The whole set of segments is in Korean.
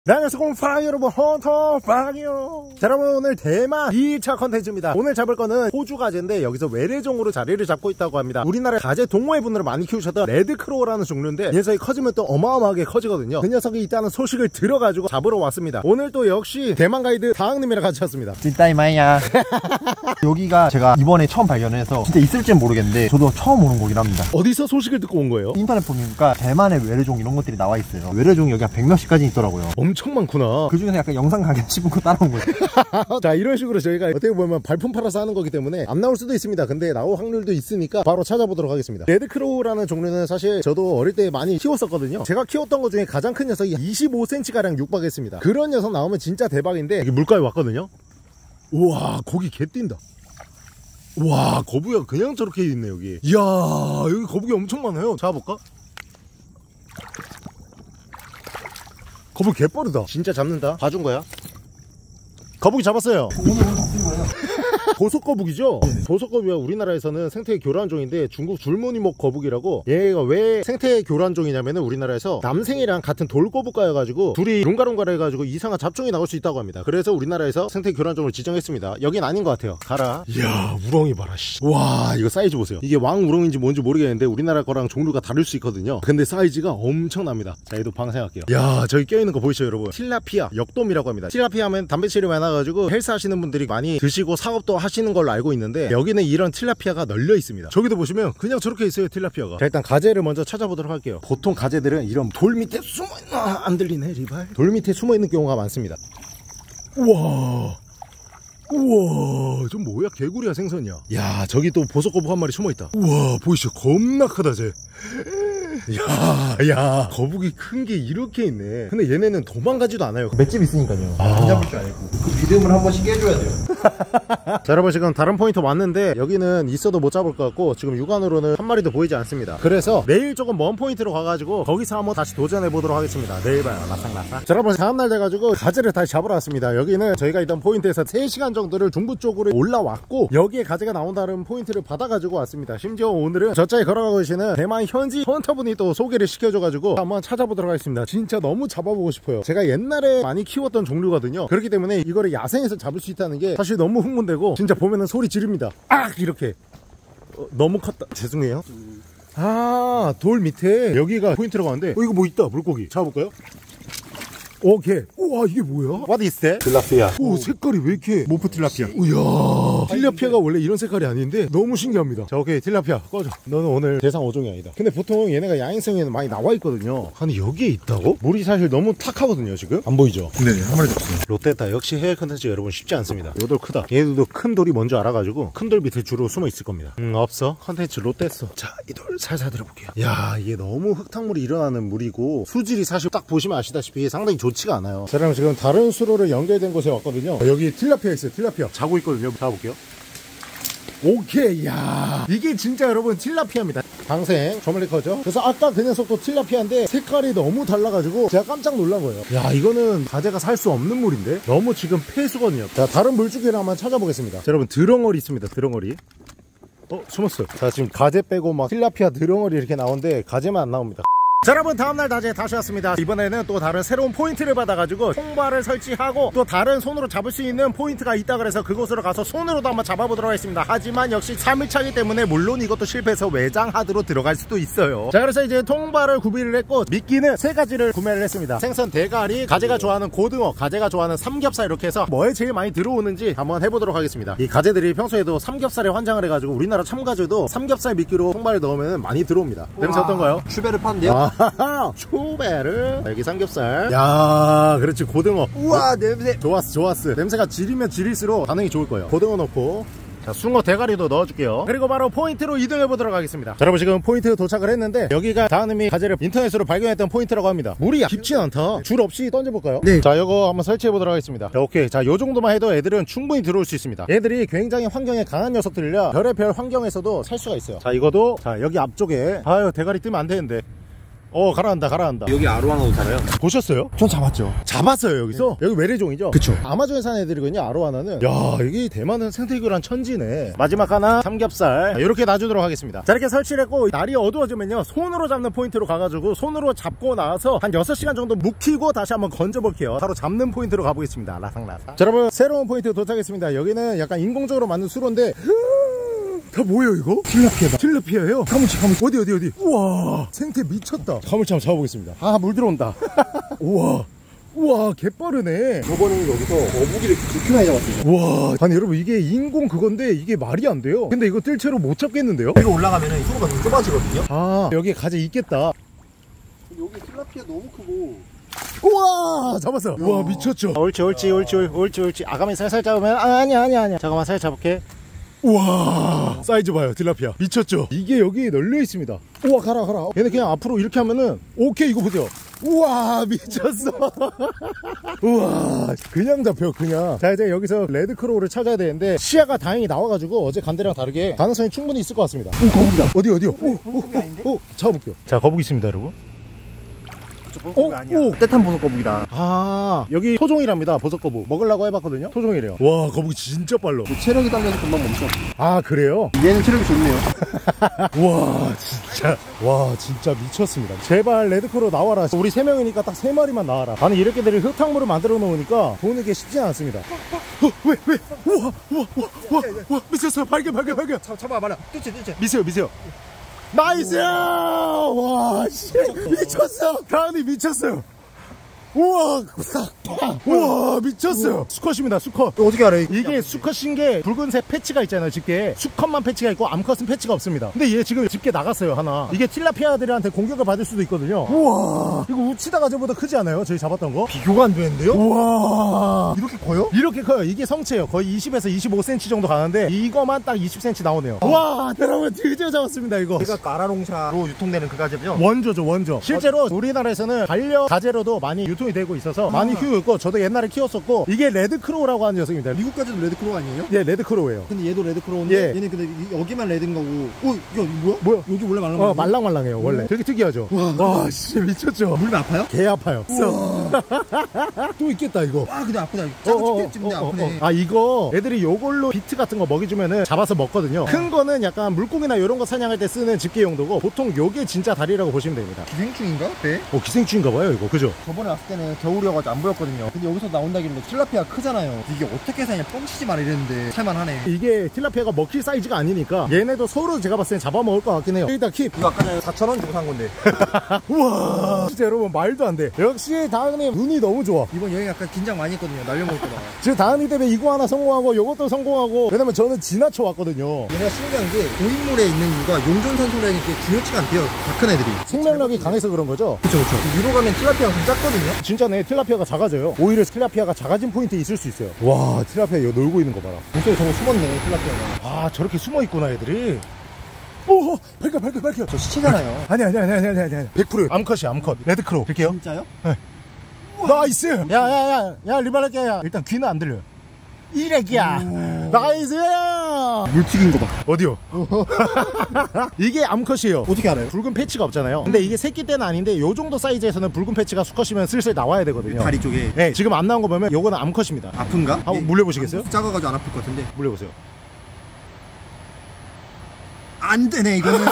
네, 안녕하세요. 파이 여러분, 헌터 파이요. 자, 여러분, 오늘 대만 2차 컨텐츠입니다. 오늘 잡을 거는 호주 가재인데 여기서 외래종으로 자리를 잡고 있다고 합니다. 우리나라 가재 동호회분들을 많이 키우셨던 레드크로우라는 종류인데 녀석이 커지면 또 어마어마하게 커지거든요. 그 녀석이 있다는 소식을 들어가지고 잡으러 왔습니다. 오늘 또 역시 대만 가이드 다항님이랑 같이 왔습니다. 찐따이마이야. 여기가 제가 이번에 처음 발견해서 진짜 있을지는 모르겠는데 저도 처음 오는 거긴 합니다. 어디서 소식을 듣고 온 거예요? 인터넷 보니까 대만의 외래종 이런 것들이 나와 있어요. 외래종이 여기 한 100명씩까지 있더라고요. 엄청 많구나. 그 중에서 약간 영상 가게 싶은 거 따라온 거예요. 자, 이런 식으로 저희가 어떻게 보면 발품 팔아서 하는 거기 때문에 안 나올 수도 있습니다. 근데 나올 확률도 있으니까 바로 찾아보도록 하겠습니다. 레드크로우라는 종류는 사실 저도 어릴 때 많이 키웠었거든요. 제가 키웠던 것 중에 가장 큰 녀석이 25cm가량 육박했습니다. 그런 녀석 나오면 진짜 대박인데 여기 물가에 왔거든요. 우와, 고기 개 뛴다. 와, 거북이가 그냥 저렇게 있네 여기. 이야, 여기 거북이 엄청 많아요. 잡아볼까? 거북이 개빠르다. 진짜 잡는다. 봐준 거야. 거북이 잡았어요. 보석거북이죠? 네. 보석거북이가 우리나라에서는 생태 교란종인데 중국 줄무늬목 거북이라고. 얘가 왜 생태 교란종이냐면은 우리나라에서 남생이랑 같은 돌거북과여가지고 둘이 룽가룽가를 해가지고 이상한 잡종이 나올 수 있다고 합니다. 그래서 우리나라에서 생태 교란종을 지정했습니다. 여긴 아닌 것 같아요. 가라. 이야, 우렁이 봐라. 와, 이거 사이즈 보세요. 이게 왕 우렁인지 뭔지 모르겠는데 우리나라 거랑 종류가 다를 수 있거든요. 근데 사이즈가 엄청납니다. 자, 얘도 방생할게요. 야, 저기 껴있는 거 보이시죠 여러분? 틸라피아, 역돔이라고 합니다. 틸라피아 하면 단백질이 많아가지고 헬스 하시는 분들이 많이 드시고 사업도 하시는 걸로 알고 있는데 여기는 이런 틸라피아가 널려 있습니다. 저기도 보시면 그냥 저렇게 있어요, 틸라피아가. 자, 일단 가재를 먼저 찾아보도록 할게요. 보통 가재들은 이런 돌 밑에 숨어있는, 안 들리네 리발. 돌 밑에 숨어있는 경우가 많습니다. 우와, 우와, 저 뭐야? 개구리야 생선이야. 야, 저기 또 보석거북 한 마리 숨어있다. 우와, 보이시죠? 겁나 크다 쟤. 야, 거북이 큰 게 이렇게 있네. 근데 얘네는 도망가지도 않아요. 맷집 있으니까요. 안 잡을 줄 알고. 그 믿음을 한 번씩 해줘야 돼요. 자, 여러분, 지금 다른 포인트 왔는데 여기는 있어도 못 잡을 것 같고 지금 육안으로는 한 마리도 보이지 않습니다. 그래서 내일 조금 먼 포인트로 가가지고 거기서 한번 다시 도전해보도록 하겠습니다. 내일 봐요. 라상라상. 자, 여러분, 다음날 돼가지고 가재를 다시 잡으러 왔습니다. 여기는 저희가 있던 포인트에서 3시간 정도를 중부 쪽으로 올라왔고 여기에 가재가 나온다는 포인트를 받아가지고 왔습니다. 심지어 오늘은 저자에 걸어가고 계시는 대만 현지 헌터분이 또 소개를 시켜줘가지고 한번 찾아보도록 하겠습니다. 진짜 너무 잡아보고 싶어요. 제가 옛날에 많이 키웠던 종류거든요. 그렇기 때문에 이거를 야생에서 잡을 수 있다는 게 사실 너무 흥분되고 진짜 보면은 소리 지릅니다. 악! 이렇게. 너무 컸다. 죄송해요. 아, 돌 밑에 여기가 포인트라고 하는데 이거 뭐 있다. 물고기 잡아볼까요? 오케이. 우와, 이게 뭐야? What is that? 틸라피아. 오, 색깔이 왜 이렇게. 모프 틸라피아. 이야, 틸라피아가 원래 이런 색깔이 아닌데 너무 신기합니다. 자, 오케이, 틸라피아 꺼져. 너는 오늘 대상 5종이 아니다. 근데 보통 얘네가 야행성에는 많이 나와 있거든요. 아니, 여기에 있다고? 물이 사실 너무 탁하거든요 지금. 안 보이죠? 네, 한 마리 잡았어요. 롯데타 역시 해외 컨텐츠 여러분 쉽지 않습니다. 요 돌 크다. 얘들도 큰 돌이 뭔지 알아가지고 큰 돌 밑에 주로 숨어 있을 겁니다. 없어. 컨텐츠 롯데어. 자, 이 돌 살살 들어볼게요. 야, 이게 너무 흙탕물이 일어나는 물이고 수질이 사실 딱 보시면 아시다시피 상당히 좋지가 않아요. 자, 그럼 지금 다른 수로를 연결된 곳에 왔거든요. 여기 틸라피아 있어요. 틸라피아 자고 있거든요. 잡아볼게요. 오케이. 야, 이게 진짜 여러분 틸라피아입니다. 방생 저멀리커죠. 그래서 아까 그 녀석도 틸라피아인데 색깔이 너무 달라가지고 제가 깜짝 놀란 거예요. 야, 이거는 가재가 살 수 없는 물인데 너무 지금 폐수거든요. 자, 다른 물주기를 한번 찾아보겠습니다. 자, 여러분, 드렁어리 있습니다. 드렁어리. 숨었어요. 자, 지금 가재 빼고 막 틸라피아 드렁어리 이렇게 나오는데 가재만 안 나옵니다. 자, 여러분, 다음날 낮에 다시 왔습니다. 이번에는 또 다른 새로운 포인트를 받아가지고 통발을 설치하고 또 다른 손으로 잡을 수 있는 포인트가 있다 그래서 그곳으로 가서 손으로도 한번 잡아보도록 하겠습니다. 하지만 역시 3일차이기 때문에 물론 이것도 실패해서 외장 하드로 들어갈 수도 있어요. 자, 그래서 이제 통발을 구비를 했고 미끼는 3가지를 구매를 했습니다. 생선 대가리, 가재가 좋아하는 고등어, 가재가 좋아하는 삼겹살 이렇게 해서 뭐에 제일 많이 들어오는지 한번 해보도록 하겠습니다. 이 가재들이 평소에도 삼겹살에 환장을 해가지고 우리나라 참가재도 삼겹살 미끼로 통발을 넣으면 많이 들어옵니다. 냄새 어떤가요? 추베르 판데요? 초베르. 여기 삼겹살. 야, 그렇지. 고등어. 우와, 냄새. 좋았어, 좋았어. 냄새가 지리면 지릴수록 반응이 좋을 거예요. 고등어 넣고, 자, 숭어 대가리도 넣어줄게요. 그리고 바로 포인트로 이동해 보도록 하겠습니다. 자, 여러분, 지금 포인트 도착을 했는데 여기가 다은님이 가재를 인터넷으로 발견했던 포인트라고 합니다. 물이 깊진 않다. 줄 없이 던져볼까요? 네. 자, 요거 한번 설치해 보도록 하겠습니다. 자, 오케이. 자, 요 정도만 해도 애들은 충분히 들어올 수 있습니다. 애들이 굉장히 환경에 강한 녀석들이라 별의별 환경에서도 살 수가 있어요. 자, 이거도 자, 여기 앞쪽에 아유, 대가리 뜨면 안 되는데. 가라앉다. 여기 아로하나도 살아요? 보셨어요? 전 잡았죠. 잡았어요 여기서? 여기 외래종이죠? 그쵸. 아마존에 사는 애들이거든요 아로하나는. 야 여기 대만은 생태교란 천지네. 마지막 하나 삼겹살 이렇게 놔주도록 하겠습니다. 자 이렇게 설치를 했고 날이 어두워지면요 손으로 잡는 포인트로 가가지고 손으로 잡고 나서 한 6시간 정도 묵히고 다시 한번 건져볼게요. 바로 잡는 포인트로 가보겠습니다. 라상라상. 자 여러분 새로운 포인트 도착했습니다. 여기는 약간 인공적으로 만든 수로인데 다 뭐예요 이거? til라피아예요. 가물치. 어디? 우와 생태 미쳤다. 가물치 한번 잡아보겠습니다. 아 물 들어온다. 우와 개빠르네. 저번에 여기서 어묵이를 그렇게 많이 잡았어요. 우와 아니 여러분 이게 인공 그건데 이게 말이 안 돼요. 근데 이거 뜰채로 못 잡겠는데요? 여기 올라가면 수로가 좀 좁아지거든요. 아 여기 가재 있겠다. 여기 til라피아 너무 크고. 우와 잡았어. 우와 미쳤죠. 옳지. 아가미 살살 잡으면 아니야. 잠깐만 살살 잡을게. 우와 사이즈 봐요 til라피아 미쳤죠. 이게 여기 널려 있습니다. 우와 가라. 얘네 그냥 앞으로 이렇게 하면은 오케이 이거 보세요. 우와 미쳤어. 우와 그냥 잡혀 그냥. 자 이제 여기서 레드크로우를 찾아야 되는데 시야가 다행히 나와가지고 어제 간 데랑 다르게 가능성이 충분히 있을 것 같습니다. 거북이다. 어디요? 잡아볼게요. 자 거북이 있습니다 여러분. 떼탄 보석 거북이다. 아 여기 토종이랍니다. 버섯거북 먹으려고 해봤거든요. 토종이래요. 와 거북이 진짜 빨라. 체력이 딸려서 금방 멈춰. 아 그래요? 얘는 체력이 좋네요. 와 진짜 미쳤습니다. 제발 레드크로우 나와라. 우리 3명이니까 딱 3마리만 나와라. 아니 이렇게들 흙탕물을 만들어 놓으니까 보는 게 쉽지 않습니다. 왜 우와 미쳤어. 발견 잡아 말아. 뜰채. 미세요. 나이스! 와, 씨. 미쳤어! 다은이 미쳤어요. 우와 미쳤어요. 수컷입니다 수컷. 어떻게 알아요? 이게 수컷인 게 붉은색 패치가 있잖아요 집게에. 수컷만 패치가 있고 암컷은 패치가 없습니다. 근데 얘 지금 집게 나갔어요 하나. 이게 til라피아들한테 공격을 받을 수도 있거든요. 우와 이거 우치다 가재보다 크지 않아요? 저희 잡았던 거? 비교가 안 되는데요? 우와 이렇게 커요? 이렇게 커요. 이게 성체예요. 거의 20에서 25cm 정도 가는데 이거만 딱 20cm 나오네요. 와 여러분 드디어 잡았습니다 이거. 제가 까라롱샤로 유통되는 그 가재죠? 원조죠 원조. 실제로 우리나라에서는 반려 가재로도 많이 유통이 되고 있어서 많이 키우고 있고 저도 옛날에 키웠었고. 이게 레드크로우라고 하는 녀석입니다. 미국 가재도 레드크로우 아니에요? 예 레드크로우예요. 근데 얘도 레드크로우인데 예. 얘는 근데 여기만 레드인 거고. 야 이거 뭐야? 여기 원래 말랑말랑. 말랑말랑해요 원래. 되게 특이하죠. 와 진짜 미쳤죠. 물이 아파요? 개 아파요. 또 있겠다 이거. 근데 아프다. 작은 죽겠지. 아프네. 아 이거 애들이 요걸로 비트 같은 거 먹여주면은 잡아서 먹거든요. 큰 거는 약간 물고기나 이런 거 사냥할 때 쓰는 집게 용도고 보통 요게 진짜 다리라고 보시면 됩니다. 기생충인가? 배? 기생충인가 봐요 이거. 그죠? 저번에 왔을 때는 겨울이어가지고 안 보였거든요. 근데 여기서 나온다길래 til라피아 크잖아요. 이게 어떻게 사냐 뻥치지 마라 이랬는데 살만하네. 이게 til라피아가 먹힐 사이즈가 아니니까 얘네도 서로 제가 봤을 땐 잡아먹을 것 같긴 해요. 일단 킵. 이거 아까 전에 4,000원 주고 산 건데. 우와 진짜 여러분 말도 안 돼. 역시 다은님 눈이 너무 좋아. 이번 여행 약간 긴장 많이 했거든요. 날려먹을까봐. 지금 다은이 때문에 이거 하나 성공하고 요것도 성공하고. 왜냐면 저는 지나쳐 왔거든요. 얘네가 신기한 게 고인물에 있는 이유가 용존산소라는 게 중요치가 않대요. 다 큰 애들이. 생명력이 강해서 그런 거죠? 그쵸. 위로 가면 til라피아가 좀 작거든요. 진짜네. til라피아가 작아져요. 오히려 til라피아가 작아진 포인트 있을 수 있어요. 와 til라피아 이거 놀고 있는 거 봐라. 물속에 저거 숨었네 til라피아가. 아 저렇게 숨어 있구나 애들이. 오 발견. 저 시체잖아요. 아니 100% 암컷이야 암컷. 레드크로우 볼게요. 진짜요? 네. 나이스. 야 리발할게. 야 일단 귀는 안 들려요. 이래기야. 나이스. 물 튀긴 거 봐. 어디요? 이게 암컷이에요. 어떻게 알아요? 붉은 패치가 없잖아요. 근데 이게 새끼 때는 아닌데 요 정도 사이즈에서는 붉은 패치가 수컷이면 슬슬 나와야 되거든요. 다리 쪽에. 네 지금 안 나온 거 보면 요거는 암컷입니다. 아픈가? 한번 물려보시겠어요? 작아가지고 안 아플 것 같은데. 물려보세요. 안 되네 이거는.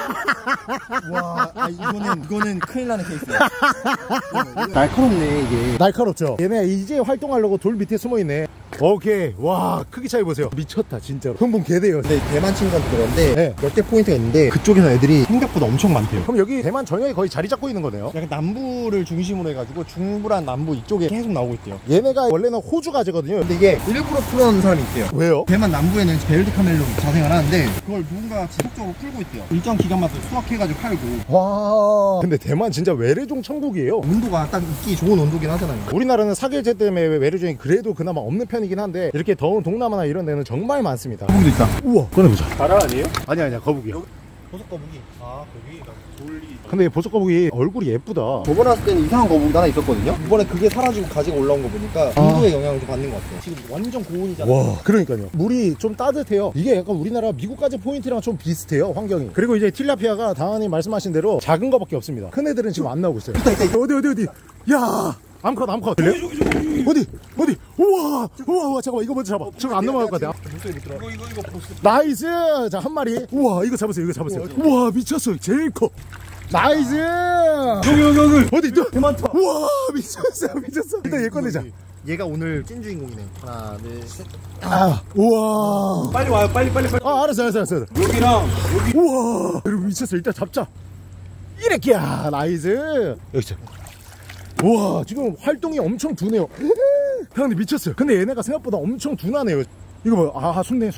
와, 이거는 큰일 나는 케이스야. 날카롭네 이게. 날카롭죠. 얘네 이제 활동하려고 돌 밑에 숨어있네. 오케이. 와 크기 차이 보세요. 미쳤다 진짜로. 흥분 개돼요. 근데 대만 친구한테 들었는데 네. 몇 개 포인트가 있는데 그쪽에서 애들이 생각보다 엄청 많대요. 그럼 여기 대만 전역에 거의 자리 잡고 있는 거네요. 약간 남부를 중심으로 해가지고 중부랑 남부 이쪽에 계속 나오고 있대요. 얘네가 원래는 호주 가재거든요. 근데 이게 일부러 풀어놓은 사람이 있대요. 왜요? 대만 남부에는 베일드 카멜로 자생을 하는데 그걸 누군가 지속적으로 풀고 있대요. 일정 기간마다 수확해가지고 팔고. 와 근데 대만 진짜 외래종 천국이에요. 온도가 딱 있기 좋은 온도긴 하잖아요. 우리나라는 사계절 때문에 외래종이 그래도 그나마 없는 편이긴 한데 이렇게 더운 동남아나 이런 데는 정말 많습니다. 거북이도 있다. 우와 꺼내보자. 가라 아니에요? 아니야 거북이야. 버섯 거북이. 아 거기. 근데 보석 거북이 얼굴이 예쁘다. 저번에 왔을 때는 이상한 거북이 하나 있었거든요. 이번에 그게 사라지고 가지고 올라온 거 보니까 인도의 영향을 좀 받는 것 같아요. 지금 완전 고온이잖아요. 와, 그러니까요. 물이 좀 따뜻해요. 이게 약간 우리나라 미국까지 포인트랑 좀 비슷해요, 환경이. 그리고 이제 틸라피아가 당연히 말씀하신 대로 작은 거밖에 없습니다. 큰 애들은 지금 안 나오고 있어요. 있다. 어디. 야, 암컷. 어디? 우와, 잠깐만, 이거 먼저 잡아. 저거 안 넘어갈 것 같아. 이거 보스. 나이스! 자, 한 마리. 우와, 이거 잡았어요. 우와, 미쳤어. 제일 커. 나이스! 여기. 어디 또? 개 많다. 우와, 미쳤어. 일단 얘 꺼내자. 얘가 오늘 찐 주인공이네. 하나, 둘, 셋. 아, 우와. 빨리 와요. 빨리. 아, 알았어. 여기랑 여기. 우와, 여러분 미쳤어. 일단 잡자. 이렇게야. 나이스. 여기 있어. 우와, 지금 활동이 엄청 두네요. 형님 미쳤어요. 근데 얘네가 생각보다 엄청 둔하네요. 이거 봐요. 아, 숨네.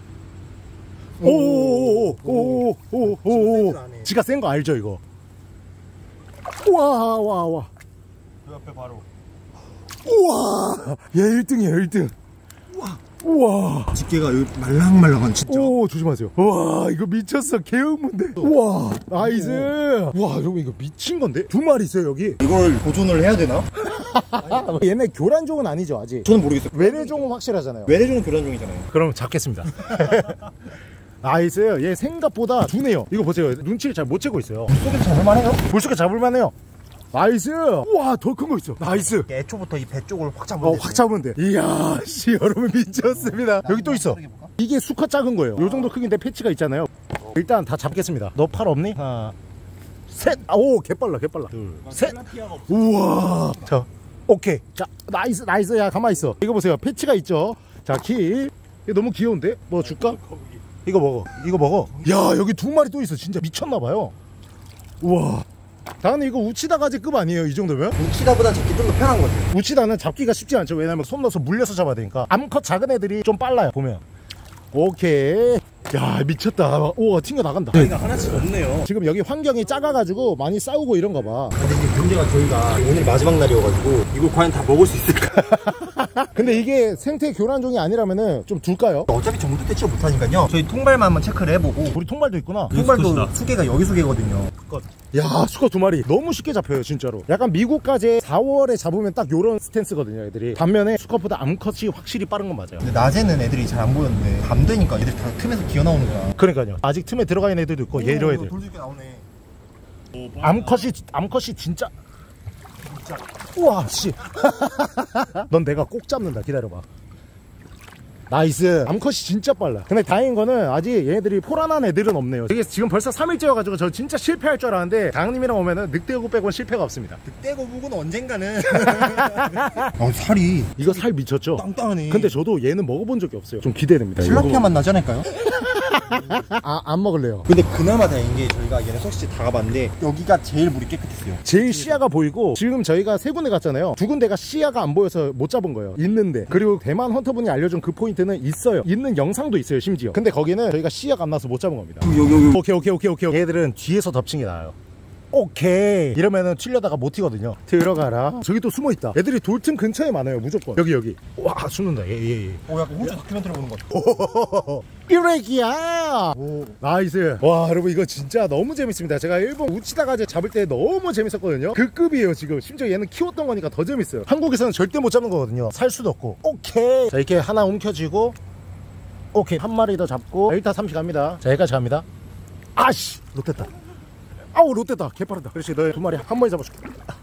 오오오오오오오오오. 지가 센 거 알죠 이거? 와. 그 옆에 바로. 우와, 얘 1등이야 1등. 우와. 집게가 여기 말랑말랑한 진짜. 오, 조심하세요. 와, 이거 미쳤어. 개운문데. 우와, 나이스. 와, 여러분 이거 미친 건데? 2마리 있어요 여기. 이걸 보존을 해야 되나? 얘네 교란종은 아니죠 아직. 저는 모르겠어요. 외래종은 확실하잖아요. 외래종은 교란종이잖아요. 그럼 잡겠습니다. 나이스. 얘 생각보다 둔해요. 이거 보세요. 눈치를 잘 못 채고 있어요. 물속에 잡을만해요? 물속에 잡을만해요. 나이스. 우와, 더 큰 거 있어. 나이스. 애초부터 이 배 쪽을 확 잡으면 확 잡으면 돼. 이야, 씨, 여러분 미쳤습니다. 여기 또 있어. 이게 수컷 작은 거예요. 요 정도 크기인데 패치가 있잖아요. 일단 다 잡겠습니다. 너 팔 없니? 하나, 셋. 오, 개빨라. 둘, 셋. 우와. 자, 오케이. 자, 나이스. 야, 가만히 있어. 이거 보세요. 패치가 있죠. 자, 키. 이거 너무 귀여운데? 뭐 줄까? 이거 먹어. 야, 여기 2마리 또 있어. 진짜 미쳤나봐요. 우와. 당연히 이거 우치다가지급 아니에요 이 정도면? 우치다보다 잡기 좀 더 편한 것 같아요. 우치다는 잡기가 쉽지 않죠. 왜냐면 손 넣어서 물려서 잡아야 되니까. 암컷 작은 애들이 좀 빨라요 보면. 오케이. 야, 미쳤다. 우와, 튕겨 나간다. 저희가 하나씩 없네요. 지금 여기 환경이 작아가지고 많이 싸우고 이런가 봐. 근데 이제 문제가 저희가 오늘 마지막 날이어가지고 이걸 과연 다 먹을 수 있을까? 근데 이게 생태 교란종이 아니라면은 좀 둘까요? 어차피 정도 대체 못하니까요. 저희 통발만 한번 체크를 해보고. 우리 통발도 있구나. 통발도 수개가 여기 수개거든요. 야, 수컷 2마리 너무 쉽게 잡혀요 진짜로. 약간 미국까지 4월에 잡으면 딱 요런 스탠스거든요 애들이. 반면에 수컷보다 암컷이 확실히 빠른 건 맞아요. 근데 낮에는 애들이 잘 안 보였는데 밤 되니까 애들이 다 틈에서 기어나오는 거야. 그러니까요. 아직 틈에 들어가 있는 애들도 있고 얘로 애들. 돌줄게 나오네. 암컷이 진짜. 우와, 씨. 넌 내가 꼭 잡는다. 기다려봐. 나이스. 암컷이 진짜 빨라. 근데 다행인 거는 아직 얘네들이 포란한 애들은 없네요. 이게 지금 벌써 3일째여가지고 저 진짜 실패할 줄 알았는데 장님이랑 오면은 늑대거북 빼고는 실패가 없습니다. 늑대거북은 언젠가는. 살이 이거 살 미쳤죠? 땅땅하네. 근데 저도 얘는 먹어본 적이 없어요. 좀 기대됩니다. tilapia 맛 나지 않을까요? 아, 안 먹을래요. 근데 그나마 다행인 게 저희가 얘네 석시 다 가봤는데 여기가 제일 물이 깨끗했어요. 제일 시야가 보이고, 지금 저희가 3군데 갔잖아요. 2군데가 시야가 안 보여서 못 잡은 거예요. 있는데. 그리고 대만 헌터분이 알려준 그 포인트는 있어요. 있는 영상도 있어요 심지어. 근데 거기는 저희가 시야가 안 나서 못 잡은 겁니다. 오케이. 얘들은 뒤에서 덮친 게 나아요. 오케이. 이러면은 튀려다가 못 튀거든요. 들어가라. 저기 또 숨어있다. 애들이 돌틈 근처에 많아요 무조건. 여기. 와, 숨는다. 얘. 약간 호주 다큐멘터리 보는 것 같아. 이레기야. 나이스. 와, 여러분 이거 진짜 너무 재밌습니다. 제가 일본 우치다가지 잡을 때 너무 재밌었거든요. 그 급이에요 지금. 심지어 얘는 키웠던 거니까 더 재밌어요. 한국에서는 절대 못 잡는 거거든요. 살 수도 없고. 오케이. 자, 이렇게 하나 움켜쥐고, 오케이, 한 마리 더 잡고 1타 3씩 갑니다. 자, 여기까지 갑니다. 아씨, 롯됐다. 아우, 롯데다. 개빠르다. 그렇지, 너 2마리 한 번에 잡아줄게.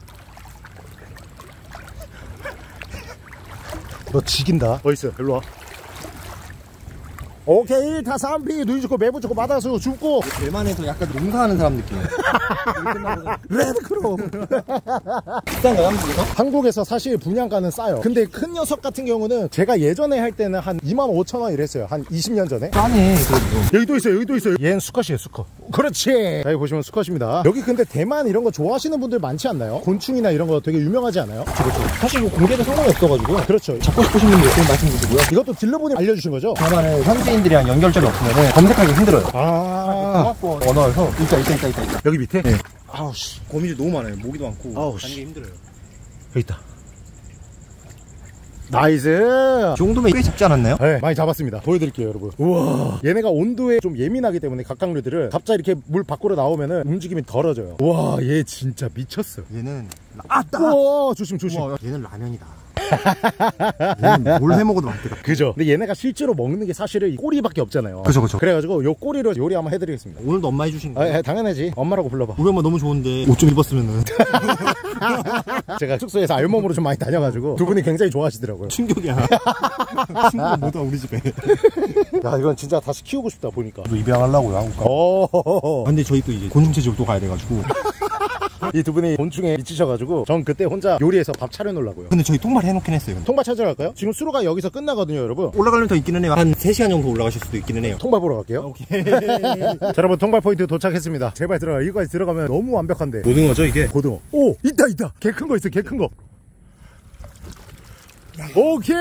너 지긴다. 어딨어? 일로와. 오케이, 다 3피. 눈 죽고 매부 죽고 마다수 죽고. 대만에서 약간 농사하는 사람 느낌. 레드크롬. 비싼가요, 한국에서? 한국에서 사실 분양가는 싸요. 근데 큰 녀석 같은 경우는 제가 예전에 할 때는 한 25,000원 이랬어요. 한 20년 전에. 싸네, 그래도. 여기도 있어요. 얘는 수컷이에요, 수컷. 그렇지. 자, 여기 보시면 수컷입니다. 여기 근데 대만 이런 거 좋아하시는 분들 많지 않나요? 곤충이나 이런 거 되게 유명하지 않아요? 그렇죠. 사실 뭐 공개도 상관이 없어가지고. 그렇죠. 잡고 싶으신 분들 있으면 말씀드리고요. 이것도 딜러분이 알려주신 거죠? 다만은 현지인들이랑 연결점이 없으면 검색하기 힘들어요. 아, 통합권 언어에서 있다. 여기 밑에? 네. 아우씨. 거미줄 너무 많아요. 모기도 많고. 아우씨. 다니기 힘들어요. 여기 있다. 나이스. 이 정도면 꽤 잡지 않았나요? 네, 많이 잡았습니다. 보여드릴게요, 여러분. 우와, 얘네가 온도에 좀 예민하기 때문에 각각류들은 갑자기 이렇게 물 밖으로 나오면은 움직임이 덜어져요. 우와, 얘 진짜 미쳤어. 얘는 우와, 조심. 우와, 얘는 라면이다. 얘는 뭘 해먹어도 맛있겠다. 그죠? 근데 얘네가 실제로 먹는 게 사실은 이 꼬리밖에 없잖아요. 그죠. 그래가지고 요 꼬리로 요리 한번 해드리겠습니다. 오늘도 엄마 해주신 거예요? 당연하지. 엄마라고 불러봐. 우리 엄마 너무 좋은데 옷 좀 입었으면은. 제가 숙소에서 알몸으로 좀 많이 다녀가지고 두 분이 굉장히 좋아하시더라고요. 충격이야. 친구가 못 와 우리 집에. 야, 이건 진짜 다시 키우고 싶다 보니까. 저 입양하려고요, 한국가. 근데 저희 또 이제 곤충체육도 가야 돼가지고. 이 두 분이 곤충에 미치셔가지고 전 그때 혼자 요리해서 밥 차려놓으려고요. 근데 저희 통발 해놓긴 했어요. 통발 찾으러 갈까요? 지금 수로가 여기서 끝나거든요, 여러분. 올라가려면 더 있기는 해요. 한 3시간 정도 올라가실 수도 있기는 해요. 통발 보러 갈게요. 오케이. 자, 여러분, 통발 포인트 도착했습니다. 제발 들어가. 이거까지 들어가면 너무 완벽한데. 고등어죠 이게? 고등어. 오, 있다. 개 큰 거 있어, 개 큰 거. 오케이,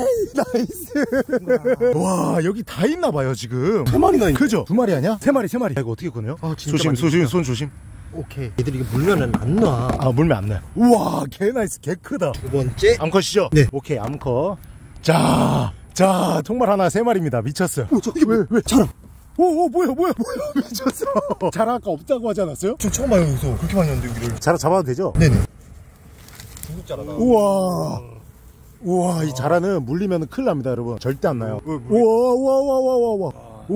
나이스. 와, 여기 다 있나봐요 지금. 3마리나 있네. 그죠? 2마리 아니야? 3마리. 야, 이거 어떻게 꺼내요? 진짜 조심, 손 조심. 오케이. 얘들이 이게 물면은 안 놔. 물면 안 나요. 우와, 개 나이스, 개 크다. 두 번째. 암컷이죠? 네. 오케이, 암컷. 자, 통발 하나 3마리입니다. 미쳤어요. 이게 왜? 자라. 뭐야, 미쳤어. 자라 아까 없다고 하지 않았어요? 저 처음 봐요, 여기서. 그렇게 많이 하는데, 여기를. 자라 잡아도 되죠? 네네. 중국 자라다. 우와, 이 자라는 물리면 큰일 납니다, 여러분. 절대 안 나요. 우와.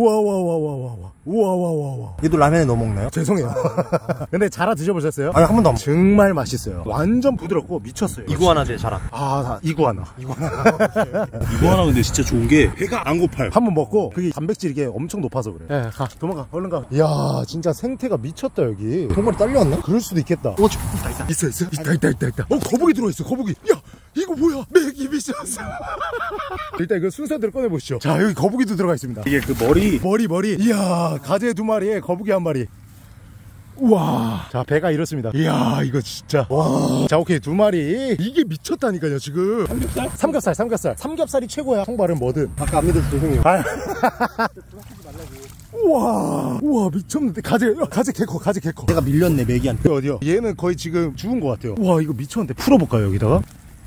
얘도 라면에 넣어 먹나요? 죄송해요. 근데 자라 드셔보셨어요? 아니, 한 번도 안 먹어요. 정말 맛있어요. 완전 부드럽고 미쳤어요. 이구아나 대 자라. 이구아나. 이구아나 근데 진짜 좋은 게 배가 안 고파요. 한번 먹고 그게 단백질이 이게 엄청 높아서 그래. 네, 가. 도망가. 얼른 가. 이야, 진짜 생태가 미쳤다, 여기. 통발이 딸려왔나? 그럴 수도 있겠다. 있다. 있다. 거북이 들어있어, 거북이. 야, 이거 뭐야? 맥이 미쳤어. 일단 이거 순서대로 꺼내보시죠. 자, 여기 거북이도 들어가 있습니다. 이게 그 머리. 이야, 가재 2마리에 거북이 1마리. 우와. 자, 배가 이렇습니다. 이야, 이거 진짜. 와. 자, 오케이. 2마리. 이게 미쳤다니까요, 지금. 삼겹살이 최고야. 통발은 뭐든. 아까 안 믿어서 죄송해요. 우와, 미쳤는데. 가재 개커. 내가 밀렸네, 메기한테. 어디요? 얘는 거의 지금 죽은 것 같아요. 우와, 이거 미쳤는데. 풀어볼까요, 여기다가?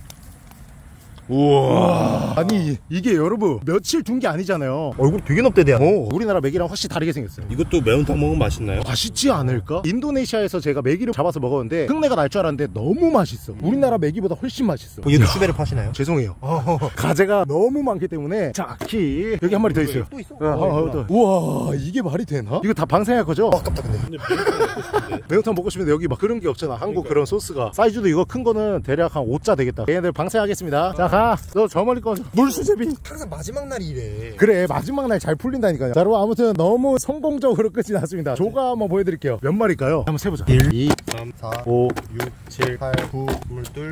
우와. 아니, 이게 여러분 며칠 둔 게 아니잖아요. 얼굴 되게 넓대대야. 우리나라 메기랑 훨씬 다르게 생겼어요. 이것도 매운탕 먹으면 맛있나요? 맛있지 않을까? 인도네시아에서 제가 메기를 잡아서 먹었는데 흙내가 날 줄 알았는데 너무 맛있어. 우리나라 메기보다 훨씬 맛있어. 얘도 슈베를 파시나요? 죄송해요. 가재가 너무 많기 때문에. 자, 여기 한 마리 더 있어요. 또 있어? 우와, 이게 말이 되나? 이거 다 방생할 거죠? 아깝다 근데. 매운탕 먹고 싶은데 여기 막 그런 게 없잖아. 한국 그런 소스가. 사이즈도 이거 큰 거는 대략 한 5자 되겠다. 얘네들 방생하겠습니다. 자, 가. 너 저 멀리 꺼져. 물수제비. 항상 마지막 날이 이래. 그래, 마지막 날 잘 풀린다니까요. 자, 여러분, 아무튼 너무 성공적으로 끝이 났습니다. 조가 한번 보여드릴게요. 몇 마리일까요? 한번 세보자. 1, 2, 3, 4, 5, 6, 7, 8, 9, 22,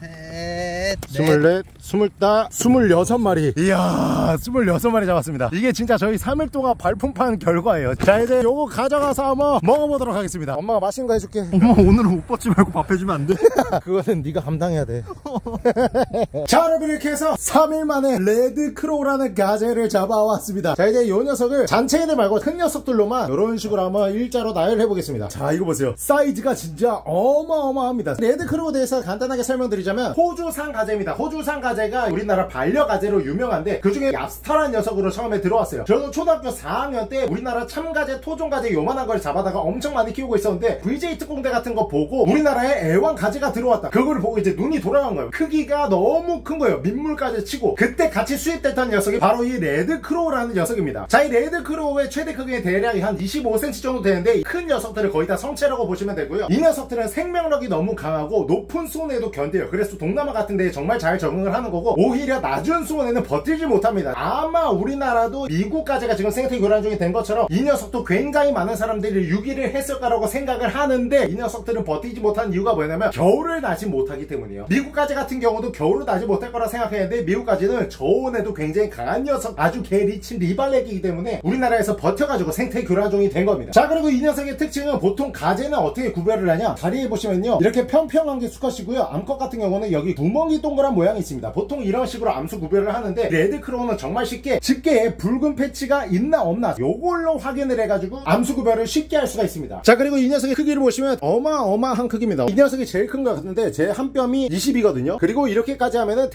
23, 24, 26마리. 이야, 26마리 잡았습니다. 이게 진짜 저희 3일 동안 발품판 결과예요. 자, 이제 요거 가져가서 한번 먹어보도록 하겠습니다. 엄마가 맛있는 거 해줄게. 엄마 오늘은 옷 벗지 말고 밥 해주면 안 돼? 그거는 네가 감당해야 돼. 자, 여러분, 이렇게 해서 3일 만에 레드크로우라는 가재를 잡아왔습니다. 자, 이제 요 녀석을 잔체애들 말고 큰 녀석들로만 이런 식으로 한번 일자로 나열해 보겠습니다. 자, 이거 보세요. 사이즈가 진짜 어마어마합니다. 레드크로우에 대해서 간단하게 설명드리자면 호주산 가재입니다. 호주산 가재가 우리나라 반려가재로 유명한데 그중에 얍스타란 녀석으로 처음에 들어왔어요. 저도 초등학교 4학년 때 우리나라 참가재, 토종가재 요만한 걸 잡아다가 엄청 많이 키우고 있었는데 VJ 특공대 같은 거 보고 우리나라에 애완가재가 들어왔다. 그걸 보고 이제 눈이 돌아간 거예요. 크기가 너무 큰 거예요. 민물까지 치고. 그때 같이 수입됐던 녀석이 바로 이 레드크로우라는 녀석입니다. 자, 이 레드크로우의 최대 크기의 대략 한 25cm 정도 되는데 큰 녀석들을 거의 다 성체라고 보시면 되고요. 이 녀석들은 생명력이 너무 강하고 높은 수온에도 견뎌요. 그래서 동남아 같은 데에 정말 잘 적응을 하는 거고 오히려 낮은 수온에는 버티지 못합니다. 아마 우리나라도 미국 가재가 지금 생태 교란 중이 된 것처럼 이 녀석도 굉장히 많은 사람들이 유기를 했을 거라고 생각을 하는데 이 녀석들은 버티지 못한 이유가 뭐냐면 겨울을 나지 못하기 때문이에요. 미국 가재 같은 경우도 겨울을 나지 못할 거라 생각했는데 미국까지는 저온에도 굉장히 강한 녀석, 아주 개리친 리발렉이기 때문에 우리나라에서 버텨가지고 생태 교란종이 된 겁니다. 자, 그리고 이 녀석의 특징은 보통 가재는 어떻게 구별을 하냐, 다리에 보시면요 이렇게 평평한 게 수컷이고요. 암컷 같은 경우는 여기 구멍이 동그란 모양이 있습니다. 보통 이런 식으로 암수 구별을 하는데 레드크로우는 정말 쉽게 집게에 붉은 패치가 있나 없나 요걸로 확인을 해가지고 암수 구별을 쉽게 할 수가 있습니다. 자, 그리고 이 녀석의 크기를 보시면 어마어마한 크기입니다. 이 녀석이 제일 큰 것 같은데 제 한 뼘이 20이거든요. 그리고 이렇게까지 하면은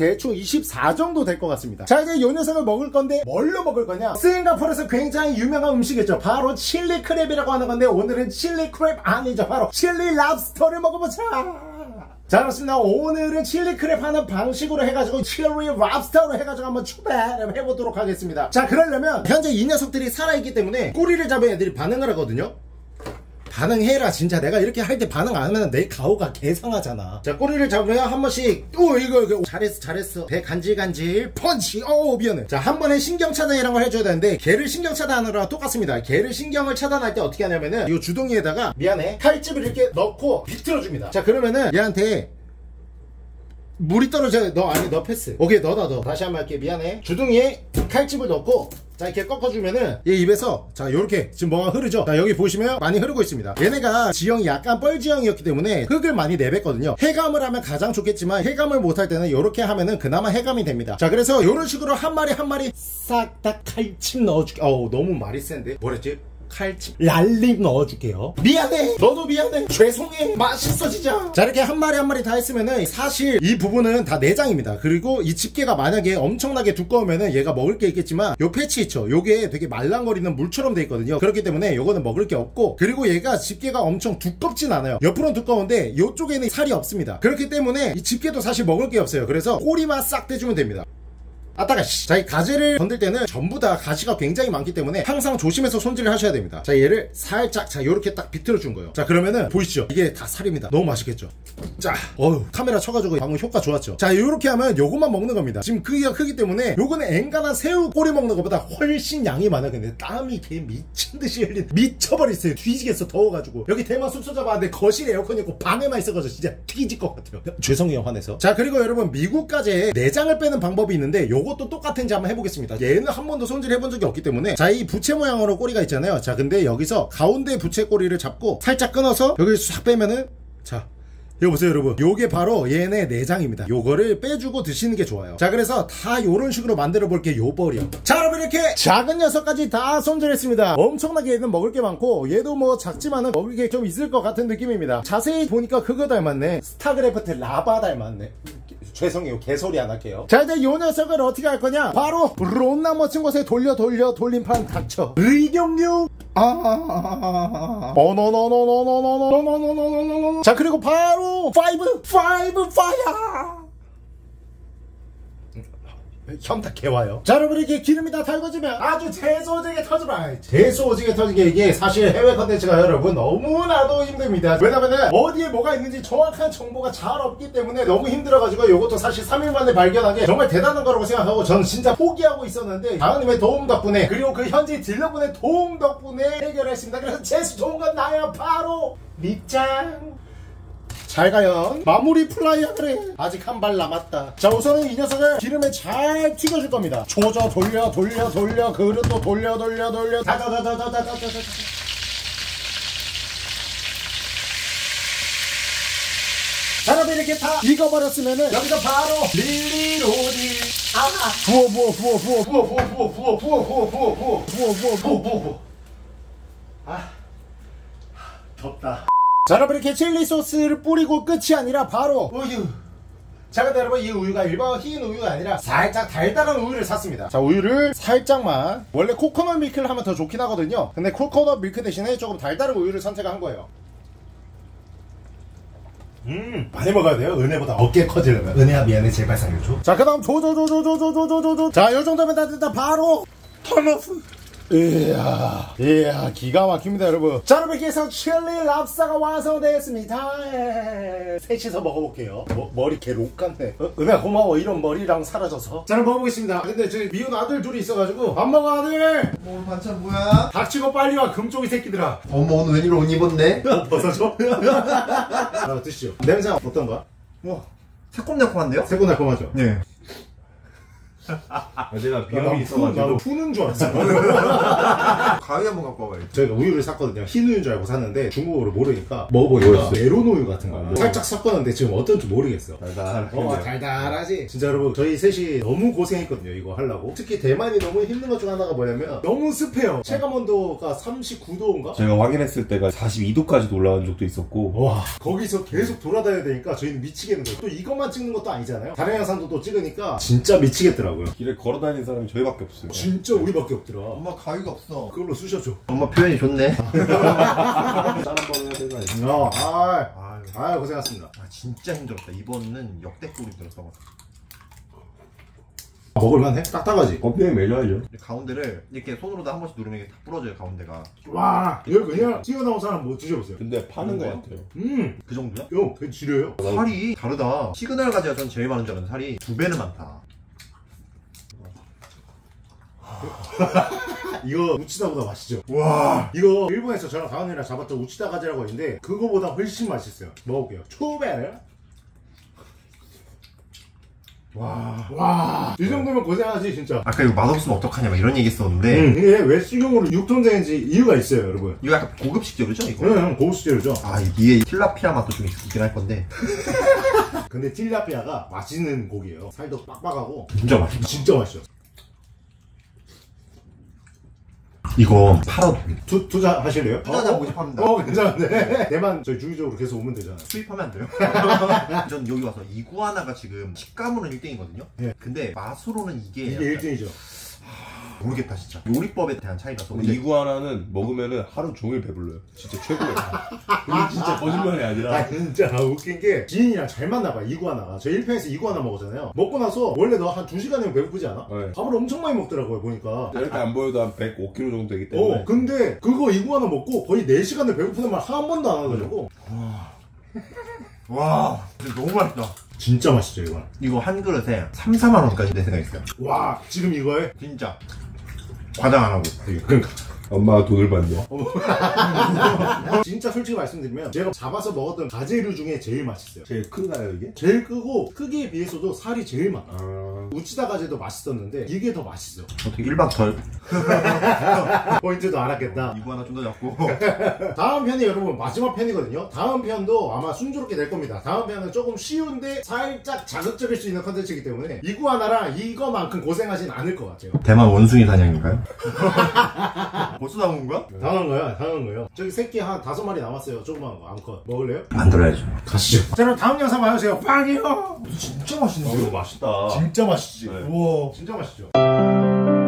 대충 24 정도 될 것 같습니다. 자, 이제 이 녀석을 먹을 건데 뭘로 먹을 거냐? 싱가포르에서 굉장히 유명한 음식이죠. 바로 칠리 크랩이라고 하는 건데 오늘은 칠리 크랩 아니죠. 바로 칠리 랍스터를 먹어보자. 자, 그렇습니다. 오늘은 칠리 크랩 하는 방식으로 해가지고 칠리 랍스터로 해가지고 한번 출발을 해보도록 하겠습니다. 자, 그러려면 현재 이 녀석들이 살아있기 때문에 꼬리를 잡은 애들이 반응을 하거든요. 반응해라. 진짜 내가 이렇게 할 때 반응 안 하면 내 가오가 개상하잖아. 자, 꼬리를 잡으면 한 번씩 이거 잘했어 배 간질간질 펀치. 미안해. 자, 한 번에 신경 차단이라는 걸 해줘야 되는데 걔를 신경 차단하느라 똑같습니다. 걔를 신경을 차단할 때 어떻게 하냐면은 이 주둥이에다가 미안해 칼집을 이렇게 넣고 비틀어줍니다. 자, 그러면은 얘한테 물이 떨어져요. 너 패스. 오케이, 너다. 다시 한번 할게. 미안해. 주둥이에 칼집을 넣고 자, 이렇게 꺾어주면은 얘 입에서 자, 요렇게 지금 뭐가 흐르죠. 자, 여기 보시면 많이 흐르고 있습니다. 얘네가 지형이 약간 뻘지형이었기 때문에 흙을 많이 내뱉거든요. 해감을 하면 가장 좋겠지만 해감을 못할 때는 요렇게 하면은 그나마 해감이 됩니다. 자, 그래서 요런 식으로 한 마리 한 마리 싹 다 칼집 넣어줄게. 너무 말이 센데 뭐랬지? 칼집 랄립 넣어줄게요. 미안해. 너도 미안해. 죄송해. 맛있어 진짜. 자, 이렇게 한 마리 한 마리 다 했으면은 사실 이 부분은 다 내장입니다. 그리고 이 집게가 만약에 엄청나게 두꺼우면은 얘가 먹을 게 있겠지만 요 패치 있죠. 요게 되게 말랑거리는 물처럼 돼 있거든요. 그렇기 때문에 요거는 먹을 게 없고, 그리고 얘가 집게가 엄청 두껍진 않아요. 옆으로는 두꺼운데 요쪽에는 살이 없습니다. 그렇기 때문에 이 집게도 사실 먹을 게 없어요. 그래서 꼬리만 싹 떼주면 됩니다. 자, 이 가지를 건들 때는 전부 다 가시가 굉장히 많기 때문에 항상 조심해서 손질을 하셔야 됩니다. 자, 얘를 살짝 요렇게 딱 비틀어 준 거예요. 자, 그러면은 보이시죠? 이게 다 살입니다. 너무 맛있겠죠? 자, 카메라 쳐가지고 방금 효과 좋았죠? 자, 요렇게 하면 요것만 먹는 겁니다. 지금 크기가 크기 때문에 요거는 엔간한 새우 꼬리 먹는 것보다 훨씬 양이 많아. 근데 땀이 개 미친듯이 흘린 미쳐버렸어요. 뒤지겠어. 더워가지고. 여기 대만 숙소 잡았는데 거실에 에어컨이 있고 방에만 있어가지고 진짜 뒤질 것 같아요. 죄송해요, 화내서. 자, 그리고 여러분, 미국 가재에 내장을 빼는 방법이 있는데 요것도 똑같은지 한번 해보겠습니다. 얘는 한 번도 손질해본 적이 없기 때문에. 자, 이 부채 모양으로 꼬리가 있잖아요. 자, 근데 여기서 가운데 부채 꼬리를 잡고 살짝 끊어서 여기를 싹 빼면은, 자, 이거 보세요 여러분. 요게 바로 얘네 내장입니다. 요거를 빼주고 드시는 게 좋아요. 자, 그래서 다 요런 식으로 만들어 볼게. 요벌이요. 자, 여러분, 이렇게 작은 녀석까지 다 손질했습니다. 엄청나게 얘는 먹을 게 많고 얘도 뭐 작지만은 먹을 게 좀 있을 것 같은 느낌입니다. 자세히 보니까 그거 닮았네. 스타크래프트 라바 닮았네. 죄송해요, 개소리 안 할게요. 자, 이제 요 녀석을 어떻게 할 거냐? 바로 론나 멋진 곳에 돌림판 닥쳐. 의경류. 자, 그리고 바로 파이브 파이어. 현타 개와요. 자, 여러분, 이렇게 기름이 다 달궈지면 아주 재소지게 터져라. 재소지게 터지게. 이게 사실 해외 컨텐츠가 여러분 너무나도 힘듭니다. 왜냐면은 어디에 뭐가 있는지 정확한 정보가 잘 없기 때문에 너무 힘들어가지고 이것도 사실 3일 만에 발견한 게 정말 대단한 거라고 생각하고 저는 진짜 포기하고 있었는데 다은님의 도움 덕분에, 그리고 그 현지 딜러분의 도움 덕분에 해결했습니다. 그래서 제일 좋은 건 나야. 바로 밑장. 잘 가요. 마무리 플라이어. 그래, 아직 한 발 남았다. 자, 우선은 이 녀석을 기름에 잘 튀겨줄 겁니다. 조져 돌려 그릇도 돌려 다다다다다다다다다. 자, 여러분, 이렇게 다 익어버렸으면은 여기서 바로 릴리로디. 부어. 덥다. 자, 여러분, 이렇게 칠리 소스를 뿌리고 끝이 아니라 바로 우유. 자, 근데 여러분, 이 우유가 일반 흰 우유가 아니라 살짝 달달한 우유를 샀습니다. 자, 우유를 살짝만. 원래 코코넛 밀크를 하면 더 좋긴 하거든요. 근데 코코넛 밀크 대신에 조금 달달한 우유를 선택한 거예요. 많이 먹어야 돼요. 은혜보다 어깨 커지려면. 은혜야, 미안해, 제발 살려줘. 자, 그 다음 조조조조조조조조조. 자, 요 정도면 다 됐다. 바로 턴오프. 이야, 기가 막힙니다, 여러분. 자, 여러분, 이렇게 해서 칠리 랍스터가 완성되었습니다. 셋이서 먹어볼게요. 머리 개 록 같네. 은혜야, 고마워. 이런 머리랑 사라져서. 자, 여러분, 먹어보겠습니다. 근데 저 미운 아들 둘이 있어가지고. 밥 먹어, 아들. 오늘 반찬 뭐야? 닥치고 빨리 와, 금쪽이 새끼들아. 어머, 오늘 웬일 옷 입었네? 벗어줘. 자, 드시죠. 냄새 어떤가? 새콤달콤한데요? 새콤달콤하죠? 네. 제가 나도 비염이 있어가지고 푸는 줄 알았어. 가위 한번 갖고 와봐요. 저희가 우유를 샀거든요. 흰 우유인 줄 알고 샀는데 중국어를 모르니까 먹어보니까 메론 우유 같은 거 살짝 섞었는데 지금 어떤지 모르겠어. 달달하지? 진짜 여러분 저희 셋이 너무 고생했거든요 이거 하려고. 특히 대만이 너무 힘든 것 중 하나가 뭐냐면 너무 습해요. 체감 온도가 39도인가? 제가 확인했을 때가 42도까지도 올라간 적도 있었고 와 거기서 계속 돌아다녀야 되니까 저희는 미치겠는 거예요. 또 이것만 찍는 것도 아니잖아요. 다른 영상도 또 찍으니까 진짜 미치겠더라고요. 길에 걸어다니는 사람이 저희밖에 없어요. 진짜 우리밖에 없더라. 엄마 가위가 없어. 그걸로 쑤셔줘. 엄마 표현이 좋네. 짠 한번 해야 되나 이거. 아유 고생하셨습니다. 아 진짜 힘들었다. 이번은 역대급 힘들었어. 먹을만해? 딱딱하지? 껍데기 매려야죠. 가운데를 이렇게 손으로도 한 번씩 누르면 이게 다 부러져요 가운데가. 와 이거 그냥 튀어나온 사람 뭐 드셔보세요. 근데 파는 거 같아요. 그 정도야? 형 되게 지려요. 살이 다르다. 시그널 가지가 전 제일 많은 줄 알았는데 살이 2배는 많다. 이거 우치다보다 맛있죠? 와 이거 일본에서 저랑 다은이랑 잡았던 우치다 가지라고 있는데 그거보다 훨씬 맛있어요. 먹어볼게요. 초베르. 와 이 정도면 고생하지 진짜. 아까 이거 맛없으면 어떡하냐 막 이런 얘기 했었는데 이게 왜 식용으로 6톤 되는지 이유가 있어요 여러분. 이거 약간 고급 식재료죠 이거? 응 고급 식재료죠. 아 이게 틸라피아 맛도 좀 있긴 할 건데 근데 틸라피아가 맛있는 고기예요. 살도 빡빡하고 진짜 맛있다. 진짜 맛있죠. 이거 팔아도 투자하실래요? 투자 모집합니다. 괜찮은데 대만 저희 주기적으로 계속 오면 되잖아요. 수입하면 안 돼요? 전 여기 와서 이구아나가 지금 식감으로는 1등이거든요? 네. 근데 맛으로는 이게 이게 1등이죠. 모르겠다 진짜. 요리법에 대한 차이라서. 근데 이구아나는 먹으면은 하루 종일 배불러요. 진짜 최고예요. 이게 진짜 거짓말이 아니라. 진짜 웃긴 게 지인이랑 잘 맞나봐 이구아나가. 저희 1편에서 이구아나 먹었잖아요. 먹고 나서 원래 너 한 2시간이면 배고프지 않아? 네. 밥을 엄청 많이 먹더라고요 보니까. 이렇게 안 보여도 한 105kg 정도 되기 때문에. 근데 그거 이구아나 먹고 거의 4시간을 배고프는 말 한 번도 안 하더라고. 와 진짜 너무 맛있다. 진짜 맛있죠 이거. 이거 한 그릇에 3, 4만 원까지 내 생각 있어요. 와 지금 이거에 진짜 과장 안 하고. 그러니까 엄마가 돈을 받냐? 진짜 솔직히 말씀드리면 제가 잡아서 먹었던 가재류 중에 제일 맛있어요. 제일 큰가요 이게? 제일 크고 크기에 비해서도 살이 제일 많아. 아... 우치다 가재도 맛있었는데 이게 더 맛있어. 어떻게 1박 덜 포인트도 알았겠다. 이구아나 좀 더 잡고. 다음 편이 여러분 마지막 편이거든요. 다음 편도 아마 순조롭게 될 겁니다. 다음 편은 조금 쉬운데 살짝 자극적일 수 있는 컨텐츠이기 때문에 이구아나랑 이거만큼 고생하진 않을 것 같아요. 대만 원숭이 사냥인가요? 벌써 나온 거야? 다 나온 거야, 다 나온 거예요. 저기 새끼 한 5마리 남았어요. 조그만 거 암컷 먹을래요? 만들어야죠. 가시죠. 자 그럼 다음 영상 봐주세요. 빵이요. 진짜 맛있는데? 이거 맛있다. 진짜 맛있지. 네. 우와 진짜 맛있죠.